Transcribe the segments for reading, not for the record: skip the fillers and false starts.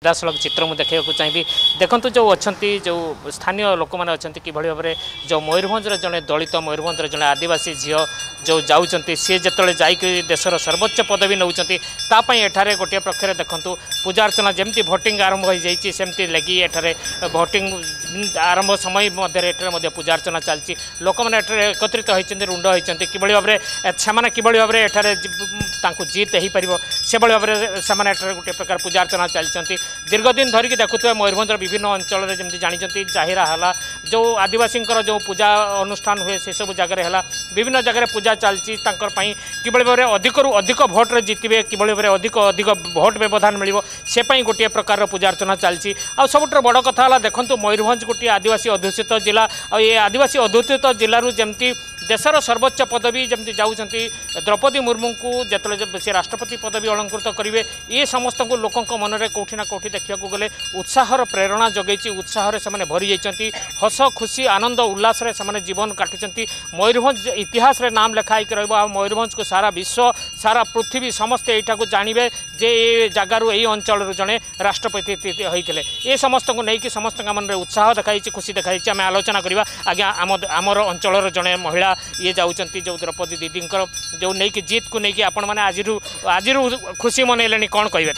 सीधासलख चित्र मुझे देखा चाहिए देखूँ जो अच्छा जो स्थानीय लोक मैंने अच्छा कि भाव में जो मयूरभंज जड़े दलित मयूरभंज जड़े आदिवासी झील जो जाऊँच सी जो जाकि देशर सर्वोच्च पदवी नौ एठारे गोटे पक्षर देखूँ पूजा अर्चना जमी भोटिंग आरंभ हो जाती लगी एठारे भोटिंग आरंभ समय मध्य पूजा अर्चना चलती लोक मैंने एकत्रित होती रुंड होती कि भाव में से कि भाव में एठारे जीत हो पार से भाव में से गोटे प्रकार पूजा अर्चना चलती दीर्घदिन धरिकी देखुए मयूरभंज विभिन्न अंचल जमी जानते जाहिरा है जो आदिवासी जो पूजा अनुष्ठान हुए से सब जगह है विभिन्न जगह पूजा चलती कि भाव में अधिक अधिक भोट्रे जितने कि भाव में अधिक अधिक भोट व्यवधान मिल से गोटे प्रकार पूजा अर्चना चलती आ सबुठ बड़ कथा है देखो मयूरभंज गोटे आदिवासी अध्युषित जिला और ये आदिवासी अध्युषित जिलूर जमी देशर सर्वोच्च पदवी जमी जाऊँच द्रौपदी मुर्मू को जो से राष्ट्रपति पदवी अलंकृत करेंगे ये समस्त लोकों मन में कौटिना कौटि देखा गले उत्साहर प्रेरणा जगै उत्साह से भरी जाती हस खुशी आनंद उल्लास से जीवन काटुंट मयूरभंज इतिहास रे नाम लिखाई मयूरभंज को सारा विश्व सारा पृथ्वी समस्ते यहाँ को जानवे जे ये जगार यही अंचल जड़े राष्ट्रपति होते ये समस्त को लेकिन समस्त मन में उत्साह देखाई खुशी देखाई आम आलोचना करवा आज्ञा आमर अंचल जड़े महिला ये जाऊँच जो द्रौपदी दीदी जो नहीं जीत को लेकिन आपण मैंने आज खुशी मनइले कौन कहे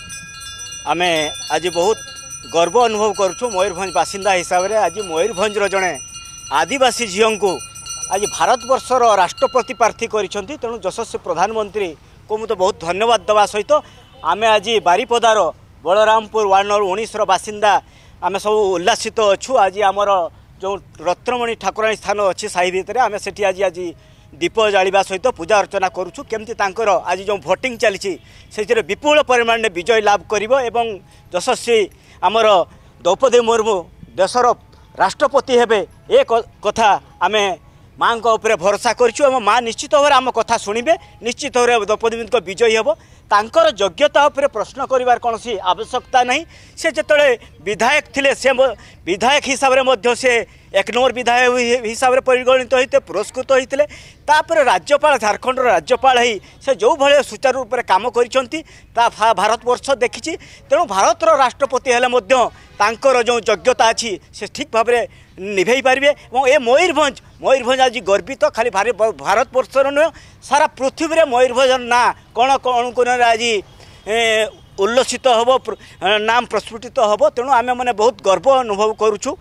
आम आज बहुत गर्व अनुभव करुँ मयूरभंज बासिंदा हिसाब से आज मयूरभंज जड़े आदिवासी झील को आज भारत वर्षर राष्ट्रपति प्रार्थी करिसेंती तेणु यशस्वी प्रधानमंत्री को मुझे बहुत धन्यवाद देवा सहित आम आज बारिपदार बलरामपुर वार्ड नंबर 19 बासिंदा आम सब उल्लासित अच्छु आज आमर जो रत्नमणि ठाकुराणी स्थान अच्छी साही भितर आम से आज दीप जालिबा सहित पूजा अर्चना करुछु केमती तांकर आज जो भोटिंग चली से विपुल परिमाण में विजय लाभ करिवो एवं यशस्वी आमर द्रौपदी मुर्मू देशर राष्ट्रपति हेबे एक कथा आमे माँ उपर भरोसा करूँ माँ निश्चित भाव आम कथा शुणे निश्चित भाव द्रौपदी को विजयी हे तांकर योग्यता उपर प्रश्न करिवार कौन आवश्यकता नहीं से जिते विधायक थिले से विधायक हिसाब से से एक नंबर विधायक हिसाब से परिगणित होते पुरस्कृत होते तापर राज्यपाल झारखंड राज्यपाल से जो भाई सुचारू रूप से कम कर भारत वर्ष देखी तेणु भारतर राष्ट्रपति हेले जो योग्यता अच्छी से ठीक भाव में निभे पारे और ये मयूरभंज आज गर्वित खाली भारत वर्षर नुह सारा पृथ्वी में मयूरभंज ना कौन कौन कौन आज उल्लसित हम नाम प्रस्फुटित हम तेणु आम मैंने बहुत गर्व अनुभव करुचु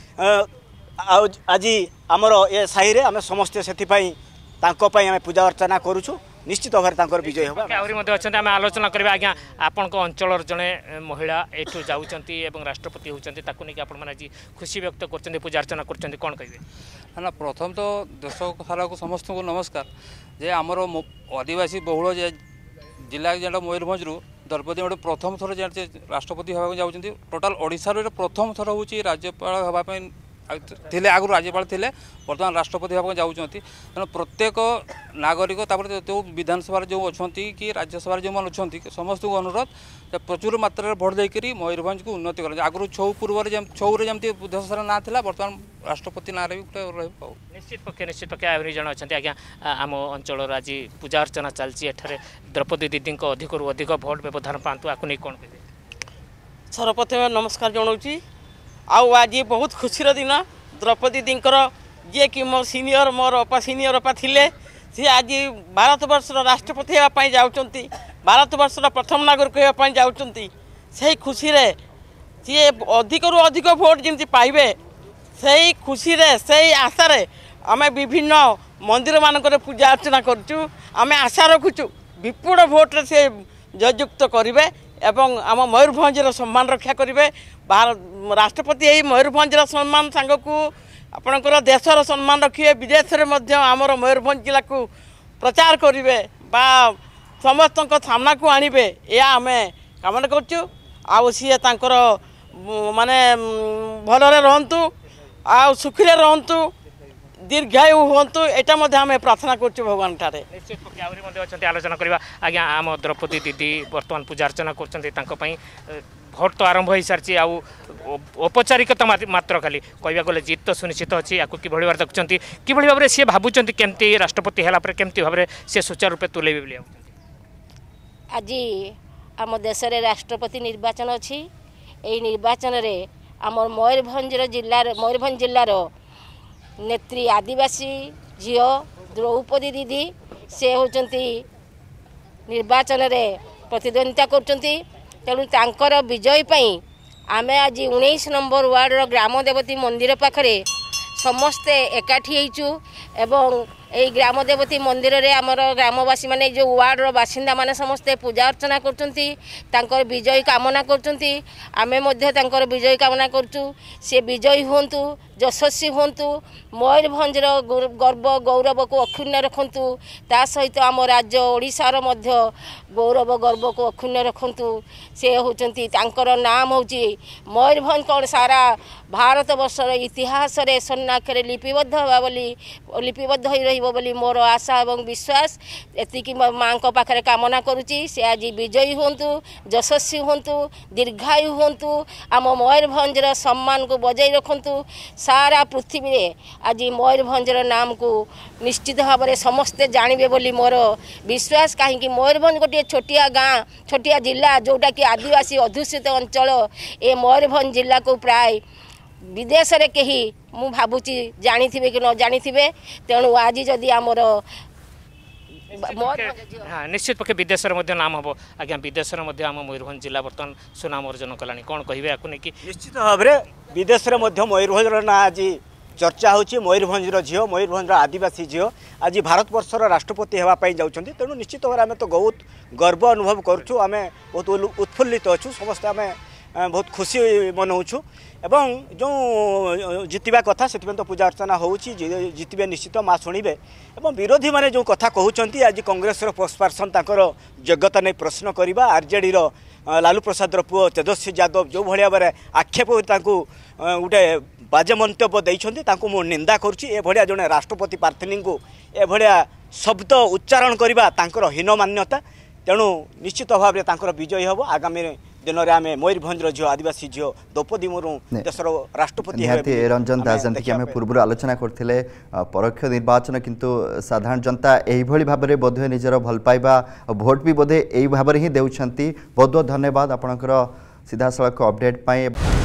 आज आमर ये साही रे आम समस्ते से आम पूजा अर्चना करुचु निश्चित भाव में विजय होगा अच्छा आम आलोचना करवा आज्ञा आपण अंचल जड़े महिला यू जाऊँगी राष्ट्रपति होती आज खुशी व्यक्त कर पूजा अर्चना कर कौन कहे ना प्रथम तो देश सारा को समस्त को नमस्कार जे आमर आदिवासी बहुल जिला जो मयूरभंज द्रौपदी गोटे प्रथम थर राष्ट्रपति होगा जाऊँगी टोटाल ओडिशा प्रथम थर हूँ राज्यपाल हाँपाई थे आगु राज्यपाल थे बर्तमान राष्ट्रपति भाव जाऊँच तेना प्रत्येक नागरिक जो विधानसभा जो अच्छा कि राज्यसभा जो मैंने अच्छा समस्त को अनुरोध प्रचुर मात्रा भोट देकर मयूरभंज को उन्नति कर आगु छौ पूर्व छौरे जमी बुद्धेश्वर ना था बर्तमान राष्ट्रपति ना भी निश्चित पक्ष आहरी जन अच्छा आज्ञा आम अंचल आज पूजा अर्चना चलती एठारे द्रौपदी दीदी अधिक अधिक भोट व्यवधान पातु आपको नहीं कौन कहे सर्वप्रथम नमस्कार जनाऊँ आज बहुत खुशी दिन द्रौपदी दीकर जी कि मोर सीनियर मोर अपा सीनियर अपा थिले सी आज भारत वर्ष राष्ट्रपति होगापी जाऊँगी भारत वर्ष प्रथम नागरिक होगापी जाऊँगी से खुशी रे सी अधिक अधिक भोट जमी पाइबे से खुशी रे से आशा रे आम विभिन्न मंदिर मानक पूजा अर्चना करुँ आम आशा रखुचु विपुल भोट्रे से जययुक्त करेंगे एवं आम मयूरभंज सम्मान रक्षा करेंगे राष्ट्रपति यही मयूरभंज सम्मान सांग को आपणकर देशर सम्मान रखिए विदेश में आमर मयूरभंज जिला को प्रचार करेंगे बा समस्त सामना को आणवे या आम कामना करुँ सी माने भलरे रहतु आ सुखी रहतु दीर्घायु हूँ यहाँ आम प्रार्थना कर भगवान ठारे निश्चित आलोचना करवा आज्ञा आम द्रौपदी दीदी बर्तमान पूजा अर्चना कर भोट तो आरंभ हो सारी औपचारिकता मात्र खाली कहवा गले जीत तो सुनिश्चित अच्छी या कि भाव देखुं कि भाव में सी भावुं केमती राष्ट्रपति है केमती भाव में सी सुचारू रूप तुले आज आम देश में राष्ट्रपति निर्वाचन अच्छी एई निर्वाचन रे आमर मयूरभंज जिल्लार नेत्री आदिवासी झील द्रौपदी दीदी से होचंती निर्वाचन रे प्रतिद्वंदिता करचंती तेणु तांकर विजय पई आमे आज 19 नंबर वार्डर ग्राम देवती मंदिर पाखरे समस्ते एकाठी होइचु एवं এই গ্রাম দেবতী মন্দিরে আমার গ্রামবাসী মানে যে ওয়ার্ডর বাসিন্দা মানে সমস্তে পূজা অর্চনা করছন্তি তাঙ্কর বিজয় কামনা করছন্তি আমি মধ্যে তাঙ্কর বিজয় কামনা করছু সে বিজয়ী হুঁতু যশস্বী হুঁতু ময়ূরভঞ্জর গর্ব গৌরবকে অক্ষুণ্ণ রখন্তু তা সহিত আম রাজ্য ওড়িশার মধ্যে গৌরব গর্বকে অক্ষুণ্ণ রখন্তু সে হচ্ছেন তাঙ্কর নাম হচ্ছে ময়ূরভঞ্জ কোণ সারা ভারতবর্ষর ইতিহাসরে স্বর্ণাক্ষরে লিপিবদ্ধ হয়ে রহিব বলি মোর আশা এবং বিশ্বাস এতিকি মাঙ্ক পাখে কামনা করুচি সে আজ বিজয়ী হুঁতু যশস্বী হুঁতু দীর্ঘায়ু হুঁতু আম ময়ূরভঞ্জর সম্মানকে বজাই রখন্তু सारा पृथ्वी रे आज मयूरभंजर नाम को निश्चित भाव में समस्ते जानवे बोली मोर विश्वास कहीं मयूरभंज गोटे छोटिया गाँ छोटिया जिला जोटा कि आदिवासी अध्युषित अंचल ए मयूरभंज जिला को प्राय विदेश रे कहीं मु भावुची जानी थे कि न जानी थे तेणु आज जदि आमर हाँ निश्चित पक्षे विदेश नाम हम आज्ञा विदेश आम मयूरभंज जिला बर्तमान सुनाम अर्जन कला कौन कहे आपको नहीं निश्चित भाव में विदेश मयूरभंज ना आज चर्चा होची मयूरभंज झील मयूरभंज आदिवासी झील आज भारत वर्षर राष्ट्रपति होगापाई जाऊँच तेणु निश्चित भाव आम तो बहुत गर्व अनुभव करुँ आम बहुत उत्फुल्लित अच्छु समस्ते आम बहुत खुशी मनाऊँ एवं जो जितवा कथा से तो पूजा अर्चना होची जितबे निश्चित माँ शुणवे एवं विरोधी माने जो कथा कहते आज कांग्रेस स्पोक्सपर्सन तांकर योग्यता नहीं प्रश्न करवा आरजेडी लालू प्रसाद पुओ तेजस्वी यादव जो भाया भाव आक्षेप गोटे बाजे मंतव्य देते मु निंदा करुँचा जड़े राष्ट्रपति प्रार्थी को एभलिया शब्द उच्चारण करवा हीन मान्यता तेणु निश्चित भाव में विजयी हम आगामी दिन में आम मयूरभंज झील आदिवासी झील द्रौपदी मुर्मू देशर राष्ट्रपति रंजन दास जमी आम पूर्व आलोचना करते परोक्ष निर्वाचन किंतु साधारण जनता यही भाव में बोधे निजर भल पाइबा भोट भी बोधे यही भाव में ही देउछंती। बहुत बहुत धन्यवाद आपणकर सीधासलख अपडेट पाए।